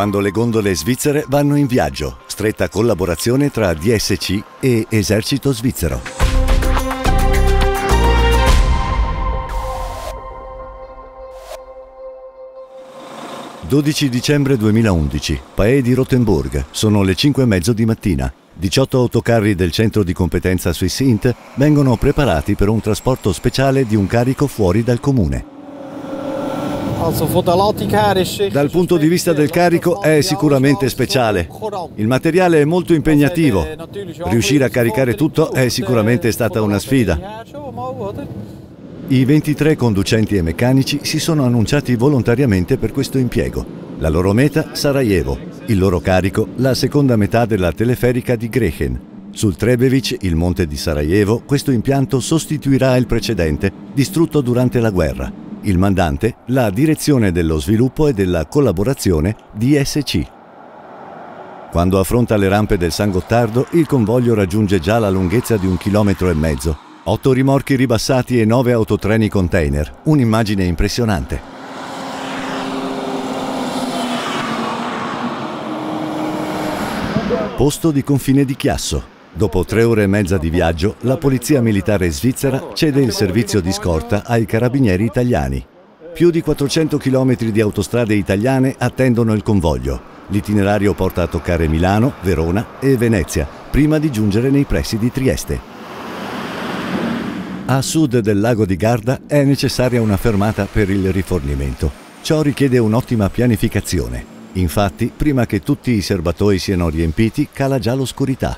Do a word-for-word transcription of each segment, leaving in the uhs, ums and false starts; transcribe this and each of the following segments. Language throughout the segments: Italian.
quando le gondole svizzere vanno in viaggio, stretta collaborazione tra D S C e Esercito svizzero. dodici dicembre duemilaundici, Paè di Rotenburg, sono le cinque e mezzo di mattina. diciotto autocarri del centro di competenza Swissint vengono preparati per un trasporto speciale di un carico fuori dal comune. Dal punto di vista del carico è sicuramente speciale. Il materiale è molto impegnativo. Riuscire a caricare tutto è sicuramente stata una sfida. I ventitré conducenti e meccanici si sono annunciati volontariamente per questo impiego. La loro meta, Sarajevo. Il loro carico, la seconda metà della teleferica di Grehen. Sul Trebević, il monte di Sarajevo, questo impianto sostituirà il precedente, distrutto durante la guerra. Il mandante, la direzione dello sviluppo e della collaborazione D S C. Quando affronta le rampe del San Gottardo, il convoglio raggiunge già la lunghezza di un chilometro e mezzo. Otto rimorchi ribassati e nove autotreni container. Un'immagine impressionante. Posto di confine di Chiasso. Dopo tre ore e mezza di viaggio, la Polizia Militare svizzera cede il servizio di scorta ai carabinieri italiani. Più di quattrocento chilometri di autostrade italiane attendono il convoglio. L'itinerario porta a toccare Milano, Verona e Venezia, prima di giungere nei pressi di Trieste. A sud del lago di Garda è necessaria una fermata per il rifornimento. Ciò richiede un'ottima pianificazione. Infatti, prima che tutti i serbatoi siano riempiti, cala già l'oscurità.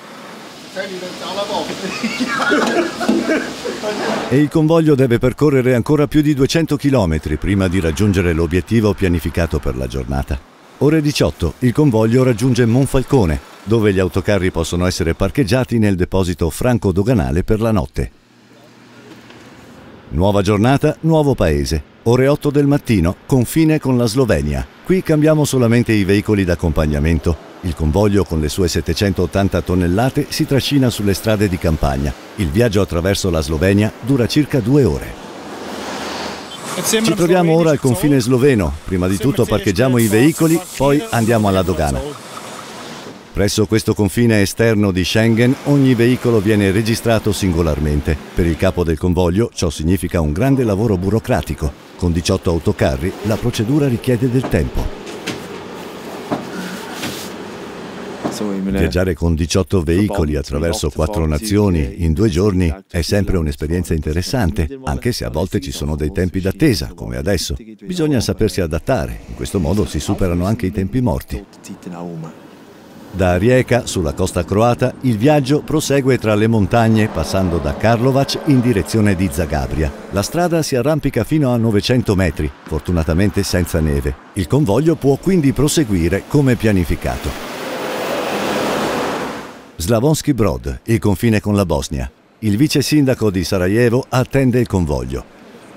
E il convoglio deve percorrere ancora più di duecento chilometri prima di raggiungere l'obiettivo pianificato per la giornata. Ore diciotto, il convoglio raggiunge Monfalcone, dove gli autocarri possono essere parcheggiati nel deposito franco-doganale per la notte. Nuova giornata, nuovo paese. Ore otto del mattino, confine con la Slovenia. Qui cambiamo solamente i veicoli d'accompagnamento. Il convoglio con le sue settecentottanta tonnellate si trascina sulle strade di campagna. Il viaggio attraverso la Slovenia dura circa due ore. Ci troviamo ora al confine sloveno. Prima di tutto parcheggiamo i veicoli, poi andiamo alla dogana. Presso questo confine esterno di Schengen ogni veicolo viene registrato singolarmente. Per il capo del convoglio ciò significa un grande lavoro burocratico. Con diciotto autocarri la procedura richiede del tempo. Viaggiare con diciotto veicoli attraverso quattro nazioni in due giorni è sempre un'esperienza interessante, anche se a volte ci sono dei tempi d'attesa, come adesso. Bisogna sapersi adattare, in questo modo si superano anche i tempi morti. Da Rijeka, sulla costa croata, il viaggio prosegue tra le montagne passando da Karlovac in direzione di Zagabria. La strada si arrampica fino a novecento metri, fortunatamente senza neve. Il convoglio può quindi proseguire come pianificato. Slavonski Brod, il confine con la Bosnia. Il vice sindaco di Sarajevo attende il convoglio.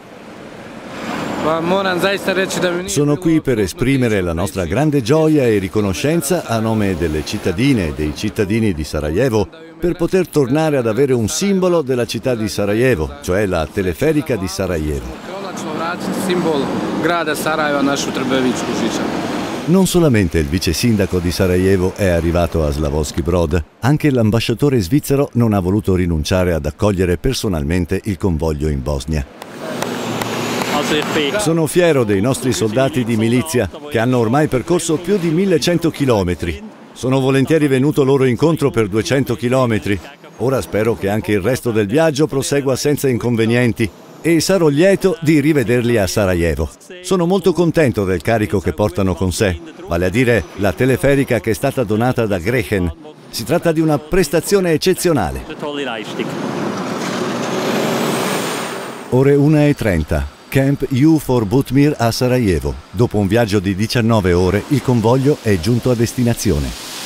Sono qui per esprimere la nostra grande gioia e riconoscenza a nome delle cittadine e dei cittadini di Sarajevo per poter tornare ad avere un simbolo della città di Sarajevo, cioè la teleferica di Sarajevo. Non solamente il vice sindaco di Sarajevo è arrivato a Slavonski Brod, anche l'ambasciatore svizzero non ha voluto rinunciare ad accogliere personalmente il convoglio in Bosnia. Sono fiero dei nostri soldati di milizia che hanno ormai percorso più di millecento chilometri. Sono volentieri venuto loro incontro per duecento chilometri. Ora spero che anche il resto del viaggio prosegua senza inconvenienti e sarò lieto di rivederli a Sarajevo. Sono molto contento del carico che portano con sé, vale a dire la teleferica che è stata donata da Grehen. Si tratta di una prestazione eccezionale. Ore una e trenta. Camp U for Butmir a Sarajevo. Dopo un viaggio di diciannove ore, il convoglio è giunto a destinazione.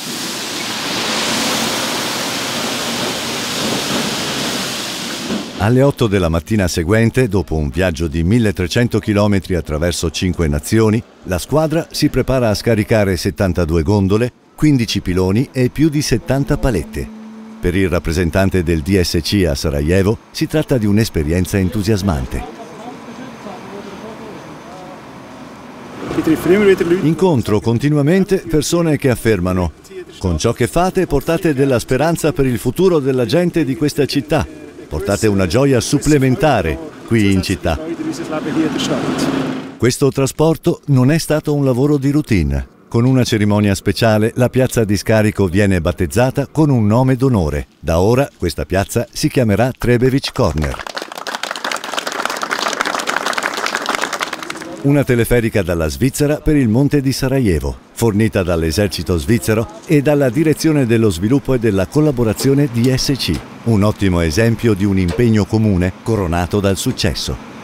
Alle otto della mattina seguente, dopo un viaggio di milletrecento chilometri attraverso cinque nazioni, la squadra si prepara a scaricare settantadue gondole, quindici piloni e più di settanta palette. Per il rappresentante del D S C a Sarajevo si tratta di un'esperienza entusiasmante. Incontro continuamente persone che affermano: con ciò che fate portate della speranza per il futuro della gente di questa città, portate una gioia supplementare qui in città. Questo trasporto non è stato un lavoro di routine. Con una cerimonia speciale, la piazza di scarico viene battezzata con un nome d'onore. Da ora questa piazza si chiamerà Trebević Corner. Una teleferica dalla Svizzera per il monte di Sarajevo, fornita dall'esercito svizzero e dalla Direzione dello Sviluppo e della Collaborazione D S C. Un ottimo esempio di un impegno comune coronato dal successo.